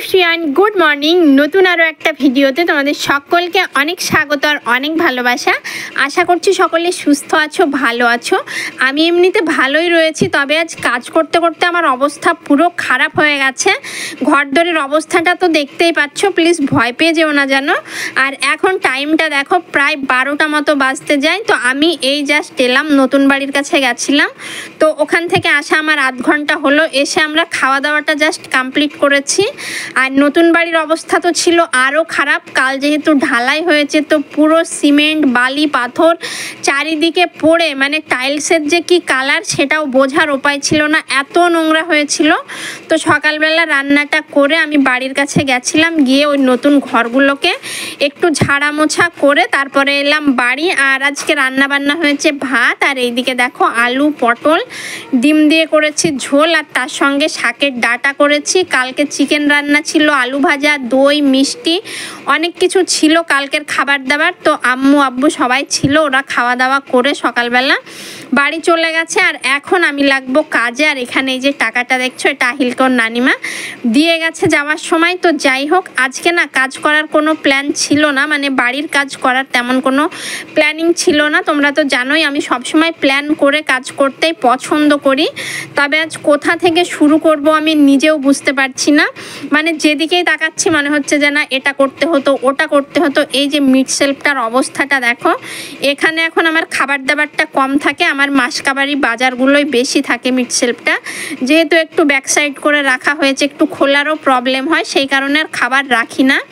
Everyone, good morning. নতুন আরও একটা ভিডিওতে তোমাদের সকলকে অনেক স্বাগত আর অনেক ভালোবাসা। আশা করছি সকলে সুস্থ আছো, ভালো আছো। আমি এমনিতে ভালোই রয়েছি, তবে আজ কাজ করতে করতে আমার অবস্থা পুরো খারাপ হয়ে গেছে। ঘরদোরের অবস্থাটা তো দেখতেই পাচ্ছ, প্লিজ ভয় পেয়ে যেও না যেন। আর এখন টাইমটা দেখো, প্রায় 12টা মতো বাজতে যায়। তো আমি এই জাস্ট এলাম, নতুন বাড়ির কাছে গেছিলাম, তো ওখান থেকে আসা আমার আধ ঘন্টা হলো। এসে আমরা খাওয়া দাওয়াটা জাস্ট কমপ্লিট করেছি। আর নতুন বাড়ির অবস্থা তো ছিল আরও খারাপ। কাল যেহেতু ঢালাই হয়েছে, তো পুরো সিমেন্ট বালি পাথর চারিদিকে পড়ে, মানে টাইলসের যে কি কালার সেটাও বোঝার উপায় ছিল না, এত নোংরা হয়েছিল। তো সকালবেলা রান্নাটা করে আমি বাড়ির কাছে গেছিলাম, গিয়ে ওই নতুন ঘরগুলোকে একটু ঝাড়া মোছা করে তারপরে এলাম বাড়ি। আর আজকে রান্না বান্না হয়েছে ভাত, আর এইদিকে দেখো আলু পটল ডিম দিয়ে করেছি ঝোল, আর তার সঙ্গে শাকের ডাঁটা করেছি। কালকে চিকেন রান্না ছিল, আলু ভাজা, দই, মিষ্টি, অনেক কিছু ছিল কালকের খাবার দাবার। তো আম্মু আব্বু সবাই ছিল, ওরা খাওয়া দাওয়া করে সকালবেলা বাড়ি চলে গেছে। আর এখন আমি লাগবো কাজে। আর এখানে এই যে টাকাটা দেখছো, এটা আহিলকে ওর নানিমা দিয়ে গেছে যাওয়ার সময়। তো যাই হোক, আজকে না কাজ করার কোনো প্ল্যান ছিল না, মানে বাড়ির কাজ করার তেমন কোনো প্ল্যানিং ছিল না। তোমরা তো জানোই আমি সবসময় প্ল্যান করে কাজ করতেই পছন্দ করি, তবে আজ কোথা থেকে শুরু করব আমি নিজেও বুঝতে পারছি না। মানে যেদিকেই তাকাচ্ছি মনে হচ্ছে যে না এটা করতে হতো, ওটা করতে হতো। এই যে মিট শেলফটার অবস্থাটা দেখো, এখানে এখন আমার খাবার দাবারটা কম থাকে, আমার মাসকাবারি বাজারগুলোই বেশি থাকে। মিট শেলফটা যেহেতু একটু ব্যাক সাইড করে রাখা হয়েছে, একটু খোলারও প্রবলেম হয়, সেই কারণে আর খাবার রাখি না।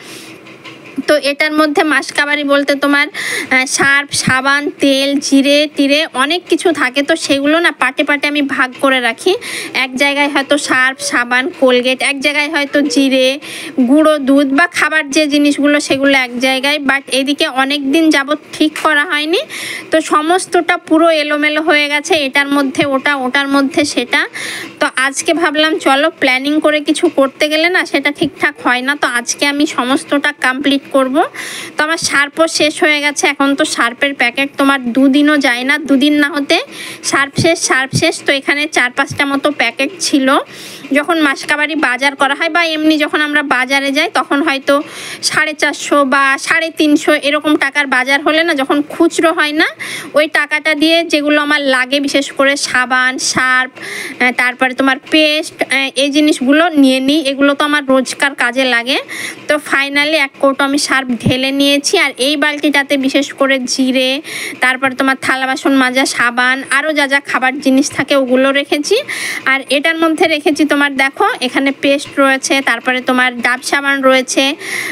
তো এটার মধ্যে মাসকাবারি বলতে তোমার সার্ফ, সাবান, তেল, জিরে টিরে অনেক কিছু থাকে। তো সেগুলো না পাটে পাটে আমি ভাগ করে রাখি। এক জায়গায় হয়তো সার্ফ, সাবান, কোলগেট, এক জায়গায় হয়তো জিরে, গুঁড়ো দুধ বা খাবার যে জিনিসগুলো সেগুলো এক জায়গায়। বাট এদিকে অনেক দিন যাবত ঠিক করা হয়নি, তো সমস্তটা পুরো এলোমেলো হয়ে গেছে, এটার মধ্যে ওটা, ওটার মধ্যে সেটা। তো আজকে ভাবলাম চলো প্ল্যানিং করে কিছু করতে গেলে না সেটা ঠিকঠাক হয় না। তো আজকে আমি সমস্তটা কমপ্লিট করব। তো আমার সার্ফও শেষ হয়ে গেছে, এখন তো সার্ফের প্যাকেট তোমার দুদিনও যায় না, দুদিন না হতে সার্ফ শেষ। তো এখানে 4-5টা মতো প্যাকেট ছিল। যখন মাসকাবারি বাজার করা হয় বা এমনি যখন আমরা বাজারে যাই, তখন হয়তো 450 বা 350 এরকম টাকার বাজার হলে না, যখন খুচরো হয় না, ওই টাকাটা দিয়ে যেগুলো আমার লাগে, বিশেষ করে সাবান, সার্ফ, তারপরে তোমার পেস্ট, এই জিনিসগুলো নিয়ে নিই। এগুলো তো আমার রোজকার কাজে লাগে। তো ফাইনালি এক কৌটো আমি সার্ফ ঢেলে নিয়েছি। আর এই বালতিটাতে বিশেষ করে জিরে, তারপরে তোমার থালা বাসন মাজা সাবান, আরও যা যা খাবার জিনিস থাকে ওগুলো রেখেছি। আর এটার মধ্যে রেখেছি তোমার দেখো, এখানে পেস্ট রয়েছে, তারপরে তোমার ডাব সাবান রয়েছে,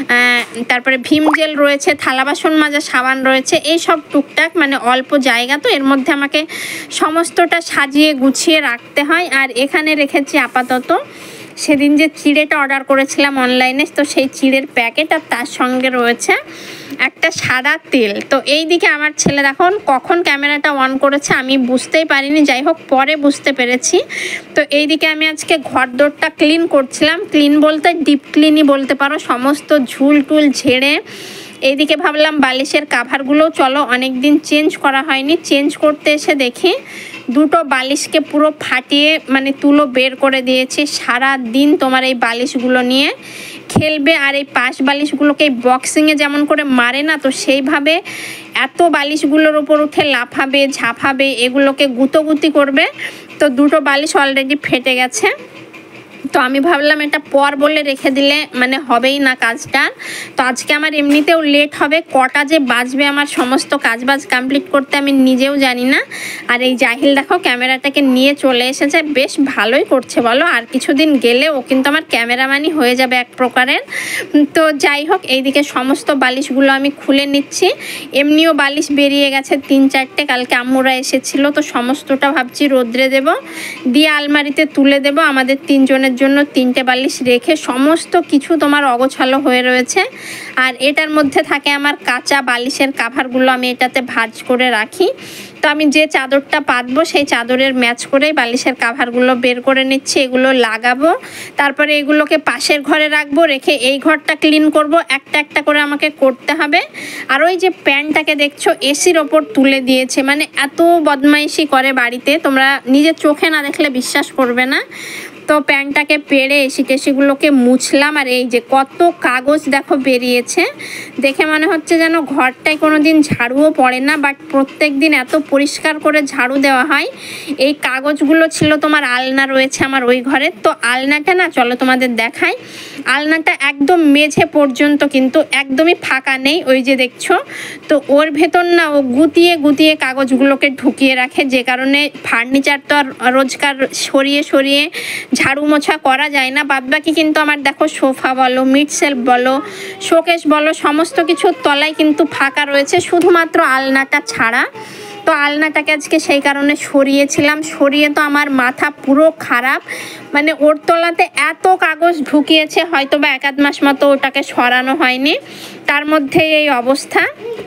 তারপরে ভীম জেল রয়েছে, থালা বাসন মাজা সাবান রয়েছে, এই সব টুকটাক, মানে অল্প জায়গা, তো এর মধ্যে আমাকে সমস্তটা সাজিয়ে গুছিয়ে রাখতে হয়। আর এখানে রেখেছি আপাতত সেদিন যে চিড়েটা অর্ডার করেছিলাম অনলাইনে, তো সেই চিড়ের প্যাকেট, আর তার সঙ্গে রয়েছে একটা সাদা তেল। তো এই দিকে আমার ছেলে দেখো কখন ক্যামেরাটা অন করেছে আমি বুঝতেই পারিনি, যাই হোক পরে বুঝতে পেরেছি। তো এই দিকে আমি আজকে ঘরদোরটা ক্লিন করছিলাম, ক্লিন বলতে ডিপ ক্লিনই বলতে পারো, সমস্ত ঝুল টুল ঝেড়ে। এইদিকে ভাবলাম বালিশের কাভারগুলো চলো অনেক দিন চেঞ্জ করা হয়নি, চেঞ্জ করতে এসে দেখি দুটো বালিশকে পুরো ফাটিয়ে মানে তুলো বের করে দিয়েছি। সারা দিন তোমার এই বালিশগুলো নিয়ে খেলবে, আর এই পাশ বালিশগুলোকে এই বক্সিংয়ে যেমন করে মারে না, তো সেইভাবে এত বালিশগুলোর ওপর উঠে লাফাবে, ঝাঁপাবে, এগুলোকে গুঁতোগুতি করবে। তো দুটো বালিশ অলরেডি ফেটে গেছে। তো আমি ভাবলাম এটা পর বলে রেখে দিলে মানে হবেই না কাজটা। তো আজকে আমার এমনিতেও লেট হবে, কটা যে বাজবে আমার সমস্ত কাজবাজ কমপ্লিট করতে আমি নিজেও জানি না। আর এই জাহিল দেখো ক্যামেরাটাকে নিয়ে চলে এসেছে, বেশ ভালোই করছে বলো। আর কিছুদিন গেলে ও কিন্তু আমার ক্যামেরাম্যানই হয়ে যাবে এক প্রকারের। তো যাই হোক, এইদিকে সমস্ত বালিশগুলো আমি খুলে নিচ্ছি। এমনিও বালিশ বেরিয়ে গেছে 3-4টে, কালকে আম্মুরা এসেছিলো, তো সমস্তটা ভাবছি রোদ্রে দেব, দিয়ে আলমারিতে তুলে দেব। আমাদের 3 জনের জন্য 3টে বালিশ রেখে সমস্ত কিছু তোমার অগোছালো হয়ে রয়েছে। আর এটার মধ্যে থাকে আমার কাঁচা বালিশের কাভারগুলো, আমি এটাতে ভাঁজ করে রাখি। তো আমি যে চাদরটা পাতবো সেই চাদরের ম্যাচ করেই বালিশের কাভারগুলো বের করে নিচ্ছি, এগুলো লাগাবো। তারপরে এগুলোকে পাশের ঘরে রাখবো, রেখে এই ঘরটা ক্লিন করব, একটা একটা করে আমাকে করতে হবে। আর ওই যে প্যান্টটাকে দেখছো এসির ওপর তুলে দিয়েছে, মানে এত বদমাইশি করে বাড়িতে, তোমরা নিজের চোখে না দেখলে বিশ্বাস করবে না। তো প্যান্টটাকে পেড়ে এসি টেসিগুলোকে মুছলাম। আর এই যে কত কাগজ দেখো বেরিয়েছে, দেখে মনে হচ্ছে যেন ঘরটায় কোনো দিন ঝাড়ুও পড়ে না, বাট প্রত্যেক দিন এত পরিষ্কার করে ঝাড়ু দেওয়া হয়। এই কাগজগুলো ছিল তোমার আলনা রয়েছে আমার ওই ঘরে, তো আলনাটা না চলো তোমাদের দেখাই। আলনাটা একদম মেঝে পর্যন্ত কিন্তু একদমই ফাঁকা নেই, ওই যে দেখছো। তো ওর ভেতর না ও গুতিয়ে গুতিয়ে কাগজগুলোকে ঢুকিয়ে রাখে, যে কারণে ফার্নিচার তো আর রোজকার সরিয়ে সরিয়ে ঝাড়ু মোছা করা যায় না। বাদবাকি কিন্তু আমার দেখো সোফা বলো, মিড শেলফ বলো, শোকেস বলো, সমস্ত কিছুর তলায় কিন্তু ফাঁকা রয়েছে, শুধুমাত্র আলনাটা ছাড়া। তো আলনাটাকে আজকে সেই কারণে সরিয়েছিলাম, সরিয়ে তো আমার মাথা পুরো খারাপ। মানে ওর তলাতে এত কাগজ ঢুকিয়েছে, হয়তো বা 1-1 মাস মতো ওটাকে সরানো হয়নি, তার মধ্যে এই অবস্থা।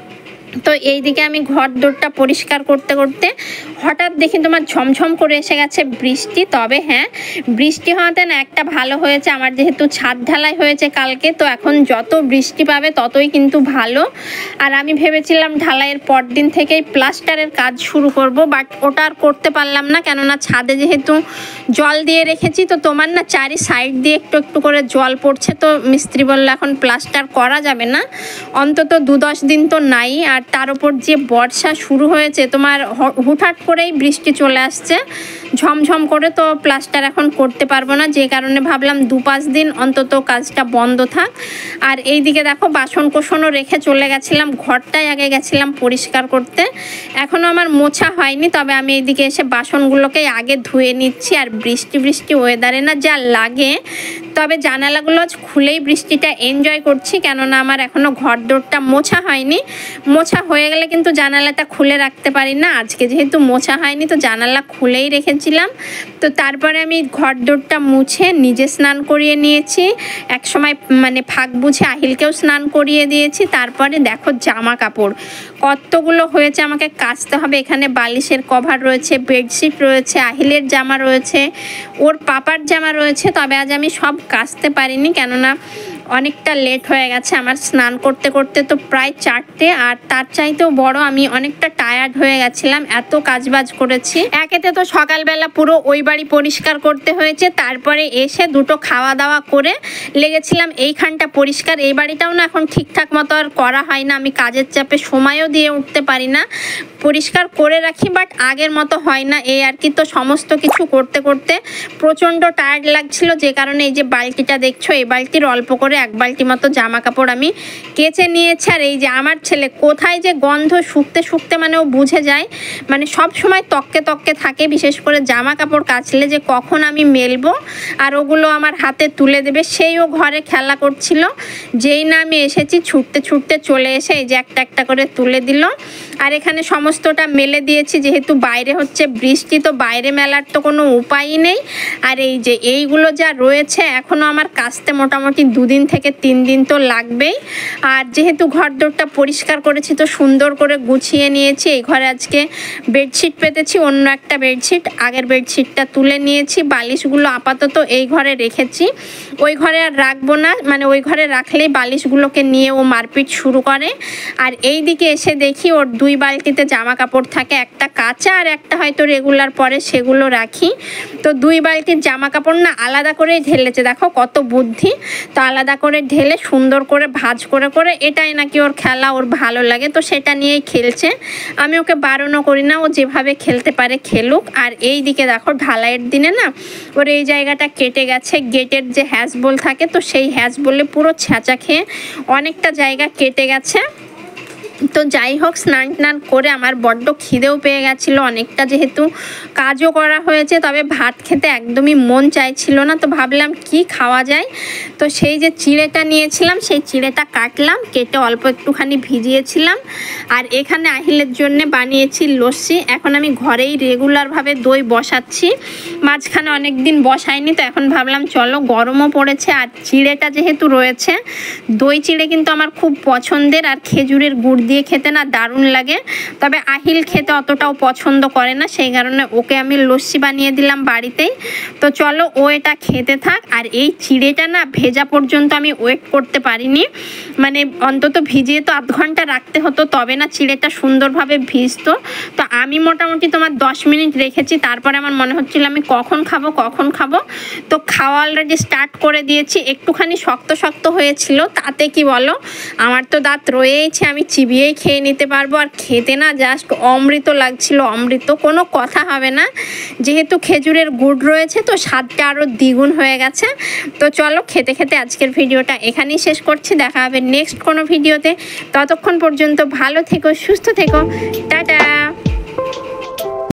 তো এইদিকে আমি ঘর দোরটা পরিষ্কার করতে করতে হঠাৎ দেখি তোমার ঝমঝম করে এসে গেছে বৃষ্টি। তবে হ্যাঁ, বৃষ্টি হওয়াতে না একটা ভালো হয়েছে, আমার যেহেতু ছাদ ঢালাই হয়েছে কালকে, তো এখন যত বৃষ্টি পাবে ততই কিন্তু ভালো। আর আমি ভেবেছিলাম ঢালাইয়ের পর দিন থেকেই প্লাস্টারের কাজ শুরু করব, বাট ওটা আর করতে পারলাম না, কেননা ছাদে যেহেতু জল দিয়ে রেখেছি, তো তোমার না চারি সাইড দিয়ে একটু একটু করে জল পড়ছে। তো মিস্ত্রি বললো এখন প্লাস্টার করা যাবে না, অন্তত 2-10 দিন তো নাই। আর তার উপর যে বর্ষা শুরু হয়েছে তোমার, হুটহাট করেই বৃষ্টি চলে আসছে ঝমঝম করে, তো প্লাস্টার এখন করতে পারবো না, যে কারণে ভাবলাম 2-5 দিন অন্তত কাজটা বন্ধ থাক। আর এই দিকে দেখো বাসন কোসনও রেখে চলে গেছিলাম, ঘরটাই আগে গেছিলাম পরিষ্কার করতে, এখনও আমার মোছা হয়নি। তবে আমি এইদিকে এসে বাসনগুলোকে আগে ধুয়ে নিচ্ছি। আর বৃষ্টি বৃষ্টি ওয়েদারে না যা লাগে, তবে জানালাগুলো আজ খুলেই বৃষ্টিটা এনজয় করছি, কেননা আমার এখনও ঘর দোরটা মোছা হয়নি। মোছা হয়ে গেলে কিন্তু জানালাটা খুলে রাখতে পারি না, আজকে যেহেতু মোছা হয়নি তো জানালা খুলেই রেখেছিলাম। তো তারপরে আমি ঘর দোরটা মুছে নিজে স্নান করিয়ে নিয়েছি, একসময় মানে ফাঁক বুঝে আহিলকেও স্নান করিয়ে দিয়েছি। তারপরে দেখো জামা কাপড় কতগুলো হয়েছে, আমাকে কাচতে হবে। এখানে বালিশের কভার রয়েছে, বেডশিট রয়েছে, আহিলের জামা রয়েছে, ওর পাপার জামা রয়েছে। তবে আজ আমি সব কাচতে পারিনি, কেননা অনেকটা লেট হয়ে গেছে আমার স্নান করতে করতে, তো প্রায় 4টে। আর তার চাইতেও বড় আমি অনেকটা টায়ার্ড হয়ে গেছিলাম, এত কাজবাজ করেছি। একেতে তো সকালবেলা পুরো ওই বাড়ি পরিষ্কার করতে হয়েছে, তারপরে এসে দুটো খাওয়া দাওয়া করে লেগেছিলাম এইখানটা পরিষ্কার। এই বাড়িটাও না এখন ঠিকঠাক মতো আর করা হয় না, আমি কাজের চাপে সময়ও দিয়ে উঠতে পারি না, পরিষ্কার করে রাখি বাট আগের মতো হয় না, এই আর কি। তো সমস্ত কিছু করতে করতে প্রচণ্ড টায়ার্ড লাগছিল, যে কারণে এই যে বালতিটা দেখছো, এই বালতির অল্প করে 1 বালতি মতো জামা কাপড় আমি কেচে নিয়েছি। আর এই যে আমার ছেলে কোথায় যে গন্ধ শুকতে শুকতে মানে ও বুঝে যায়, মানে সব সময় তককে তককে থাকে, বিশেষ করে জামা কাপড় কাচলে যে কখন আমি মেলবো আর ওগুলো আমার হাতে তুলে দেবে, সেইও ঘরে খেলা করছিল। যেই না আমি এসেছি ছুটতে ছুটতে চলে এসে এই যে একটা একটা করে তুলে দিল। আর এখানে সমস্তটা মেলে দিয়েছি, যেহেতু বাইরে হচ্ছে বৃষ্টি, তো বাইরে মেলার তো কোনো উপায়ই নেই। আর এই যে এইগুলো যা রয়েছে এখনও আমার কাচতে মোটামুটি 2 দিন থেকে 3 দিন তো লাগবেই। আর যেহেতু ঘর দোরটা পরিষ্কার করেছি তো সুন্দর করে গুছিয়ে নিয়েছি। এই ঘরে আজকে বেডশিট পেতেছি, অন্য একটা বেডশিট, আগের বেডশিটটা তুলে নিয়েছি। বালিশগুলো আপাতত এই ঘরে রেখেছি, ওই ঘরে আর রাখবো না, মানে ওই ঘরে রাখলেই বালিশগুলোকে নিয়ে ও মারপিট শুরু করে। আর এই দিকে এসে দেখি ওর 2 বালতিতে জামা কাপড় থাকে, একটা কাঁচা আর একটা হয়তো রেগুলার পরে, সেগুলো রাখি। তো 2 বালতির জামা কাপড় না আলাদা করেই ঢেলেছে, দেখো কত বুদ্ধি। তো আলাদা করে ঢেলে সুন্দর করে ভাঁজ করে করে, এটাই নাকি ওর খেলা, ওর ভালো লাগে, তো সেটা নিয়েই খেলছে। আমি ওকে বারণও করি না, ও যেভাবে খেলতে পারে খেলুক। আর এই দিকে দেখো ঢালাইয়ের দিনে না ওর এই জায়গাটা কেটে গেছে, গেটের যে হ্যাজবোল থাকে, তো সেই হ্যাজবোলে পুরো ছ্যাঁচা খেয়ে অনেকটা জায়গা কেটে গেছে। তো যাই হোক, স্নান টান করে আমার বড্ড খিদেও পেয়ে গেছিলো অনেকটা, যেহেতু কাজও করা হয়েছে। তবে ভাত খেতে একদমই মন চাইছিল না, তো ভাবলাম কি খাওয়া যায়। তো সেই যে চিড়েটা নিয়েছিলাম, সেই চিড়েটা কাটলাম, কেটে অল্প একটুখানি ভিজিয়েছিলাম। আর এখানে আহিলের জন্য বানিয়েছি লস্যি। এখন আমি ঘরেই রেগুলারভাবে দই বসাচ্ছি, মাঝখানে অনেক দিন বসাইনি, তো এখন ভাবলাম চলো, গরমও পড়েছে আর চিড়েটা যেহেতু রয়েছে, দই চিড়ে কিন্তু আমার খুব পছন্দের। আর খেজুরের গুড় দিয়ে দিয়ে খেতে না দারুণ লাগে। তবে আহিল খেতে অতটাও পছন্দ করে না, সেই কারণে ওকে আমি লস্যি বানিয়ে দিলাম বাড়িতেই। তো চলো ও এটা খেতে থাক। আর এই চিড়েটা না ভেজা পর্যন্ত আমি ওয়েট করতে পারিনি, মানে অন্তত ভিজিয়ে তো আধ ঘন্টা রাখতে হতো, তবে না চিড়েটা সুন্দরভাবে ভিজতো। তো আমি মোটামুটি তোমার 10 মিনিট রেখেছি, তারপরে আমার মনে হচ্ছিল আমি কখন খাবো। তো খাওয়া অলরেডি স্টার্ট করে দিয়েছি। একটুখানি শক্ত শক্ত হয়েছিল, তাতে কি বলো, আমার তো দাঁত রয়েছে, আমি চিবিয়েই খেয়ে নিতে পারবো। আর খেতে না জাস্ট অমৃত লাগছিল, অমৃত, কোনো কথা হবে না। যেহেতু খেজুরের গুড় রয়েছে তো স্বাদটা আরও দ্বিগুণ হয়ে গেছে। তো চলো খেতে খেতে আজকের ভিডিওটা এখানেই শেষ করছি। দেখা হবে নেক্সট কোনো ভিডিওতে। ততক্ষণ পর্যন্ত ভালো থেকো, সুস্থ থেকো, টাটা।